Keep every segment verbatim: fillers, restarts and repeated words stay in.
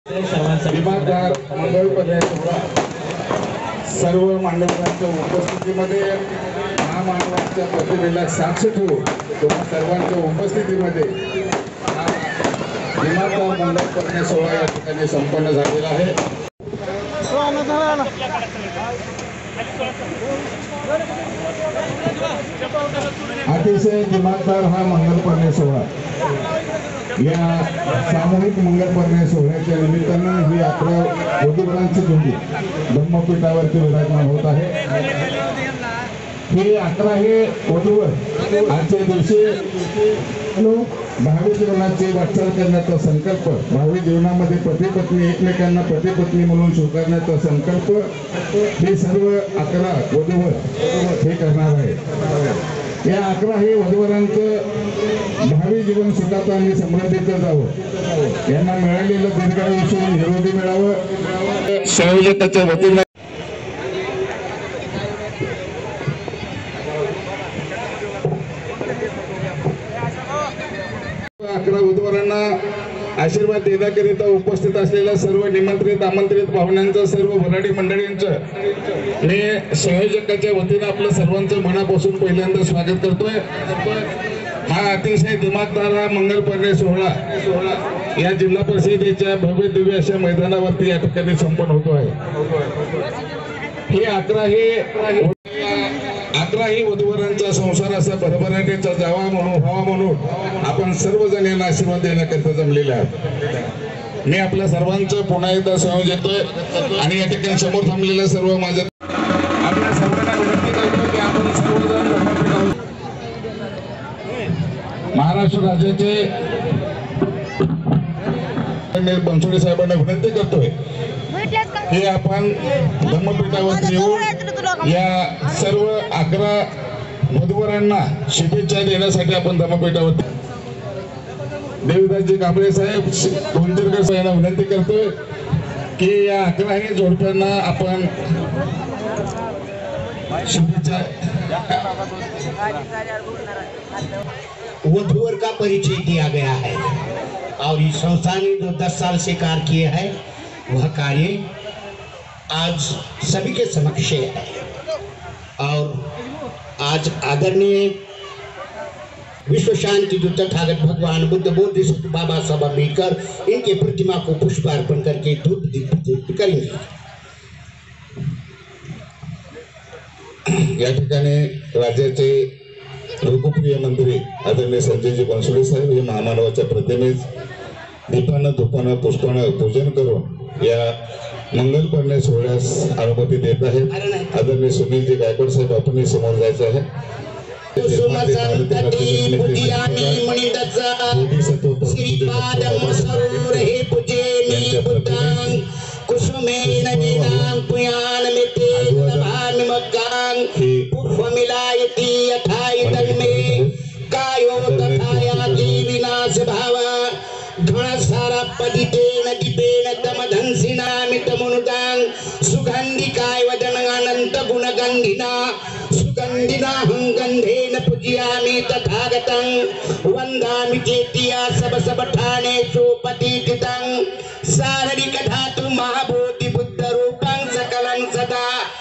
विमानदार मंगळ पर्याय सोहळा सर्व मान्यवरांच्या उपस्थितीमध्ये महामानवांच्या प्रतिमेला साक्ष ठेवून तुम्हा सर्वांच्या उपस्थितीमध्ये विमानदार मंगळ पर्याय सोहळा या ठिकाणी संपन्न झालेला आहे। अतिशय दिमागदार हा मंगल पर्याय सोहळा या सामूहिक मंगल पर्याय सोहळ्याच्या निमित्तानं ही अकरा वधूवरांची जोडी ब्रह्मपीठावरती विराजमान होत आहे। हे अकरा हे वधूवर आजच्या दिवशी भावी जीवनाची वाटचाल करण्याचा संकल्प, भावी जीवनामध्ये पती पत्नी एकमेकांना पती पत्नी म्हणून स्वीकारण्याचा संकल्प हे सर्व अकरा वधूवर हे करणार आहे। या अकरा हे वधूवरांचं भावी जीवन सुखाचं आणि समृद्धीचं जावं, यांना मिळालेलं दीर्घायुष्य निरोगी मिळावं संयोजकाच्या वतीने अकरा वधूवरांना आशीर्वाद देण्याकरिता उपस्थित असलेल्या सर्व निमंत्रित आमंत्रित पाहुण्यांचं, सर्व वराडी मंडळींचं मी संयोजकाच्या वतीने आपलं सर्वांचं मनापासून पहिल्यांदा स्वागत करतोय। हा अतिशय दिमागदार हा मंगल पर्याय सोहळा या जिल्हा परिषदेच्या भव्य दिव्य अशा मैदानावरती या ठिकाणी संपन्न होतो आहे। हे अकरा हे अकराही वधूवरांचा संसार असा भरभराटीचा जावा म्हणून व्हावा म्हणून आपण सर्वजण यांना आशीर्वाद देण्याकरिता जमलेले आहोत। मी आपल्या सर्वांचं पुन्हा एकदा संयोजक आणि या ठिकाणी समोर थांबलेल्या सर्व माझ्या आपल्या सर्वांना विनंती करतो की आपण सर्वजण महाराष्ट्र राज्याचे बनसोडे साहेबांना विनंती करतोय की आपण धर्मपीठावर येऊन या सर्व अकरा वधूवरांना शुभेच्छा देण्यासाठी आपण धर्मपीठावर देवीदासजी कांबळे साहेब गोंदिरकर साहेबांना विनंती करतोय की या अकराही जोडप्यांना आपण शुभेच्छा। वधूवर का परिचय दिया गया है और इस संस्था ने जो दस साल से कार्य किए हैं वह कार्य आज सभी के समक्ष है। और आज आदरणीय विश्व शांति दूत तथागत भगवान बुद्ध बोधिसत्व बाबा साहब अम्बेडकर इनके प्रतिमा को पुष्पार्पण करके धूप दीप करेंगे। या ठिकाणी राज्याचे लोकप्रिय मंत्री आदरणीय संजयजी बनसोडे साहेब हे महामानवाच्या प्रतिमेस दीपानं धुपानं पुष्पानं पूजन करून या मंगल पर्याय सोहळ्यास अनुमती देत आहेत। आदरणीय सुनीलजी गायकवाड साहेब आपण समोर जायचं आहे। सारा पदितेन दीपेन तमधंसिना मितमुनुदां सुगंधिकाय वदनानंत गुणगंधिना सुगंधिना हंगंधेन पूजयामि तथागतं वंदामि चेतिया सब सब ठानेषु पतितितं शारीरिक धातु महाभूति बुद्ध रूपं सकलं सदा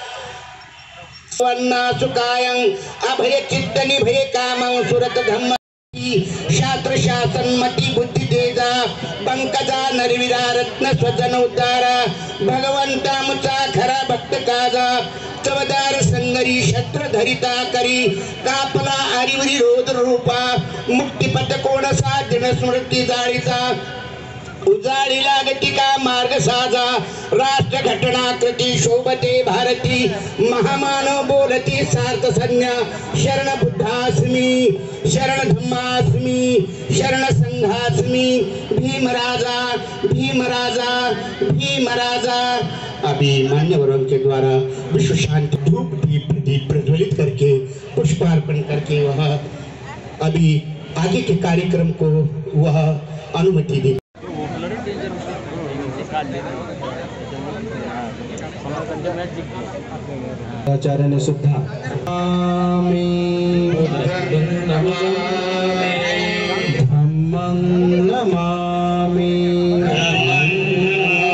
वन्ना सुकायं अभय चित्त निभय कामं सुरत धम्म शास्त्र शासन मती बुद्धि तेजा पंकजा नरवीरा रत्न स्वजन उतारा भगवंता मुचा खरा भक्त काजा चवदार संगरी शस्त्र धरिता करी कापला आरिवरी रोध रूपा मुक्तिपथ कोण साधन स्मृती जाळीचा उजाळी लागतिका मार्ग साजा राष्ट्र घटना कृती शोभते भारती महामानव बोलती सार्थ संज्ञा शरण बुद्धास्मी शरण धम्मास्मी शरण संघास्मी भीमराजा भीमराजा भीमराजा। अभी मान्यवरों के द्वारा विश्व शांति धूप दीप प्रदीप प्रज्वलित करके पुष्पार्पण करके वह अभी आगे के कार्यक्रम को वह अनुमति दे। आचार्य सुद्धा धम्मं नमामि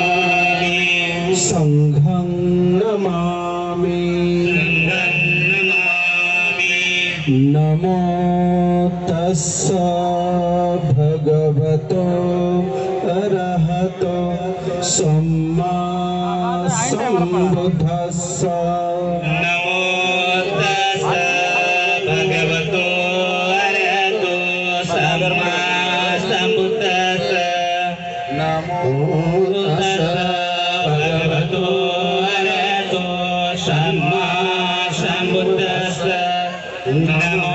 नमो तस्सा भगवतो अरहतो सम्मा सम्बुद्धस्सा नमो तस्सा भगवतो अरहतो सम्मा सम्बुद्धस्सा नमो तस्सा भगवतो अरहतो सम्मा सम्बुद्धस्सा नमो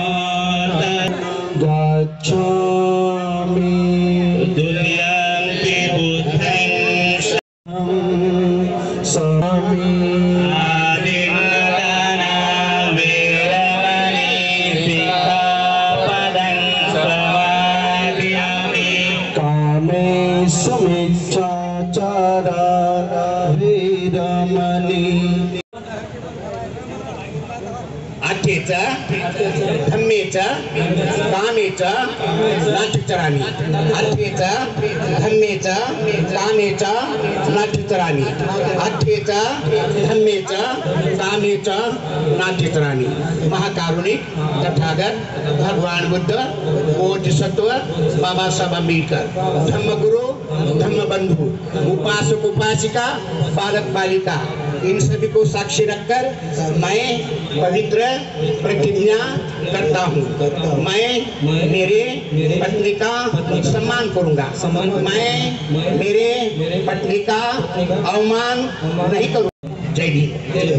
गच्छामि तुल्यं बुद्धं स्वामी आदिनारायणा वेरमणि सिक्खापदं समादयामि कामे समिच्छाचारा वीरमणि आठेचा धम्मेचा कामेचा नाट्यचरामी आठेचा धम्मेचा कामेचा नाट्यचरामी आठेचा धम्मेचा कामेचा नाट्यचरामी महाकारुणिक तथागत भगवान बुद्ध बोधिसत्व बाबा साहब अम्बेडकर धम्मगुरु धम्मबंधु उपासक उपासिका बालक बालिका इन सभी को साक्षी रखकर मैं पवित्र प्रतिज्ञा करता हूँ मैं मेरे पत्नी का सम्मान करूँगा मैं मेरे पत्नी का अवमान नहीं करूँगा। जय भीम।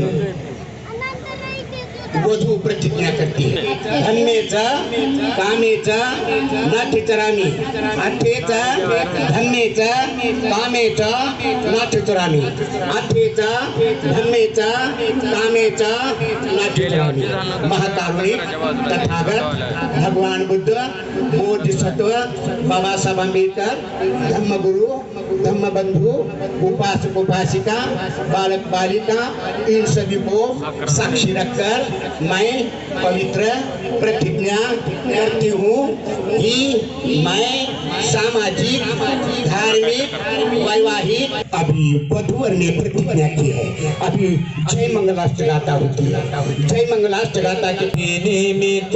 वधू प्रतिज्ञा करती है धम्मेचा कामेचा नाट्यचरामी आठेचा धम्मेचा कामेचा नाट्यचरामी आठेचा धम्मेचा कामेचा नाट्यचरामी महाकारुणिक तथागत भगवान बुद्ध बोधिसत्व बाबा साहब अम्बेडकर धम्मगुरु धम्मबंधु उपासक उपासिका बालक बालिका इन सभी को साक्षी रखकर मैं पवित्र प्रतिज्ञा करती हूँ कि मैं सामाजिक धार्मिक वैवाहिक अभी वधूवर ने प्रतिज्ञा की है। अभी जय मंगलाष्ट गाता होती है जय मंगलाष्ट गाता के निमित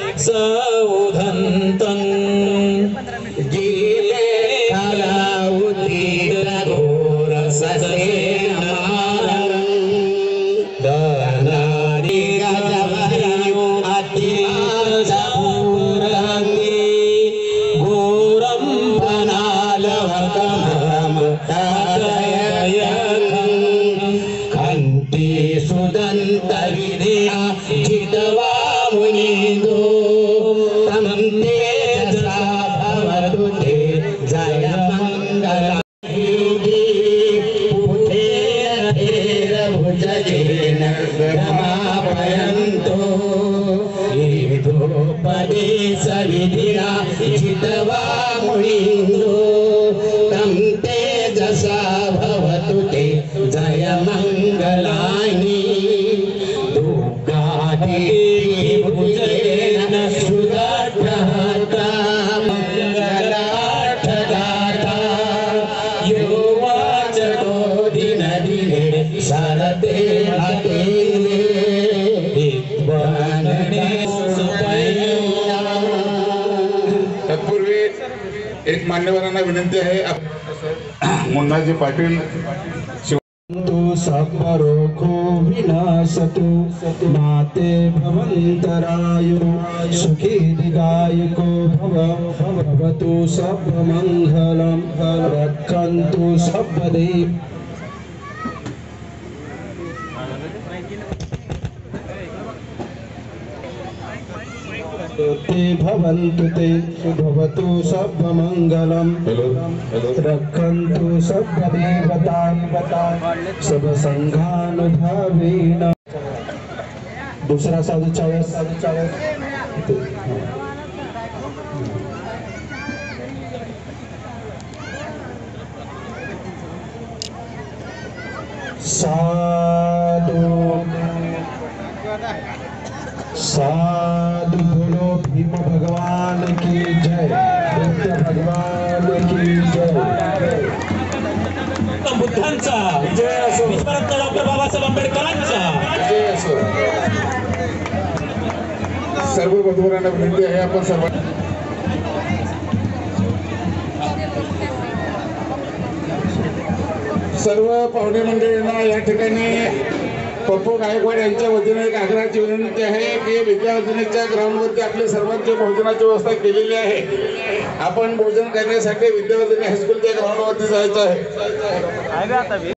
सौधन्तं जीवे कलाउती घोर ससेन मारं दानारि गजवयो अतिमाजपुरंगी घोरं वनालवकमं तारययकं कंठी सुदन्तविधिया जितवा मुनिन्दो तं तेजसा भवतु ते जय मंगला भुजेन गमापयन्तो विदुपदेश विधिना जितवा मुनिन्दो तं तेजसा भवतु ते जय मंगलानि दुर्गादेवी भुजेन सुदर्शहता मंगलार्थदाता यो वाचको दिन दिने शरते हतेले विद्वानने सुपैया। तत्पूर्वी एक मान्यवरांना विनंती आहे मुन्नाजी पाटील तु सर्वरोगो विनाशतु माते भवन्तरायो सुखी दीर्घायुको भव भवतु सर्वमङ्गलं रक्षन्तु सर्वदेव ते भवन्तु ते भवतु सर्वमङ्गलं रक्षन्तु सर्वदेवतां सर्वसङ्घानुभावेन। दूसरा साधु चालीस साधु चालीस साधु साधु बोलो भीम भगवान की जय बुद्ध भगवान की जय बुद्धांचा जय असो डॉक्टर बाबासाहेब आंबेडकरांचा जय असो सर्व वधूवरांना विनंती आहे आपण सर्व सर्व पाहुणे मंडळींना या ठिकाणी पप्पू गायकवाड यांच्या वतीने एक आग्रहाची विनंती आहे की विद्यार्थिनीच्या ग्राउंडवरती आपल्या सर्वांची भोजनाची व्यवस्था केलेली आहे. आपण भोजन करण्यासाठी विद्यार्थिनी हायस्कूलच्या ग्राउंडवरती जायचं आहे.